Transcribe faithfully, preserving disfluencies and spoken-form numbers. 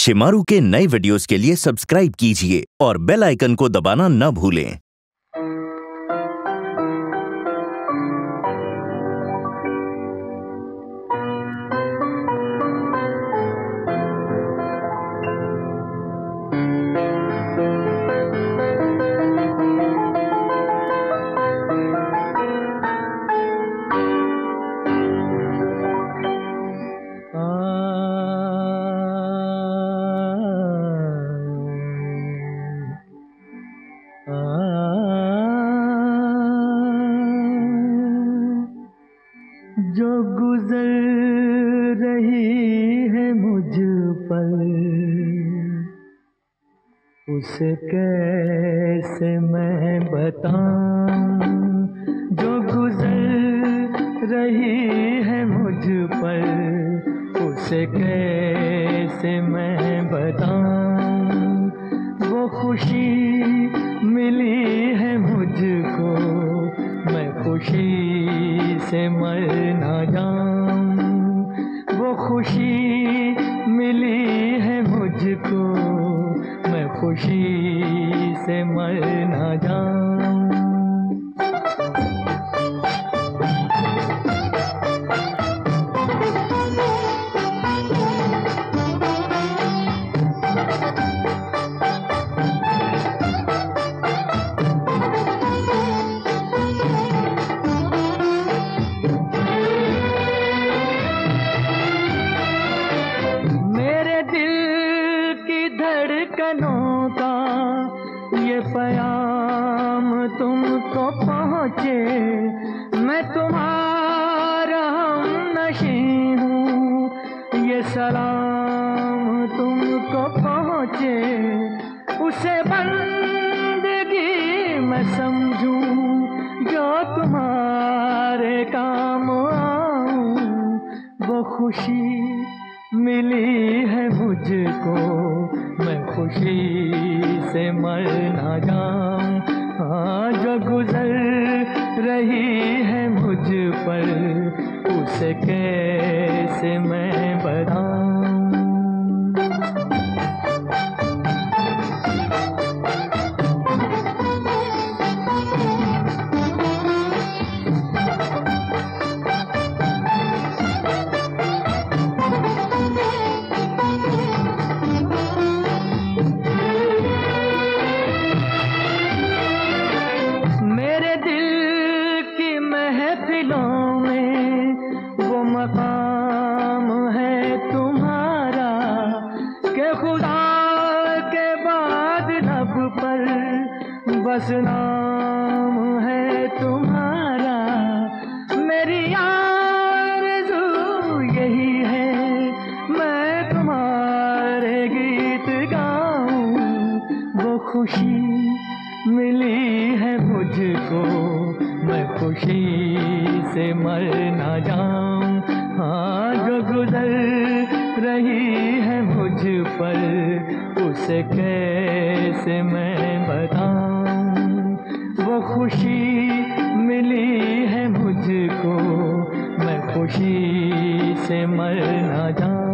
शिमारू के नए वीडियोस के लिए सब्सक्राइब कीजिए और बेल आइकन को दबाना न भूलें। जो गुजर रही है मुझ पर उसे कैसे मैं बताऊं। जो गुजर रही है मुझ पर उसे कैसे मैं बताऊं। वो खुशी मिली है मुझको मैं खुशी से मर ना जाऊं। वो खुशी मिली है मुझको मैं खुशी से मर ना जाऊं। धड़कनों का ये प्याम तुमको पहुँचे। मैं तुम्हारा हमनशी हूँ ये सलाम तुमको पहुँचे। उसे बंदगी मैं समझूं जो तुम्हारे काम आऊं। वो खुशी मिली है मुझको मैं खुशी से मर ना जाऊं। हाँ जो गुजर रही है मुझ पर उसे कैसे मैं बताऊं। महफिलों में वो मकाम है तुम्हारा कि खुदा के बाद लब पर बस नाम है तुम्हारा। मेरी आरज़ू यही है मैं तुम्हारे गीत गाऊं। वो खुशी मिली है मुझको मैं खुशी से मर ना जाऊं। हाँ जो गुजर रही है मुझ पर उसे कैसे मैं बताऊं। वो खुशी मिली है मुझको मैं खुशी से मर ना जाऊं।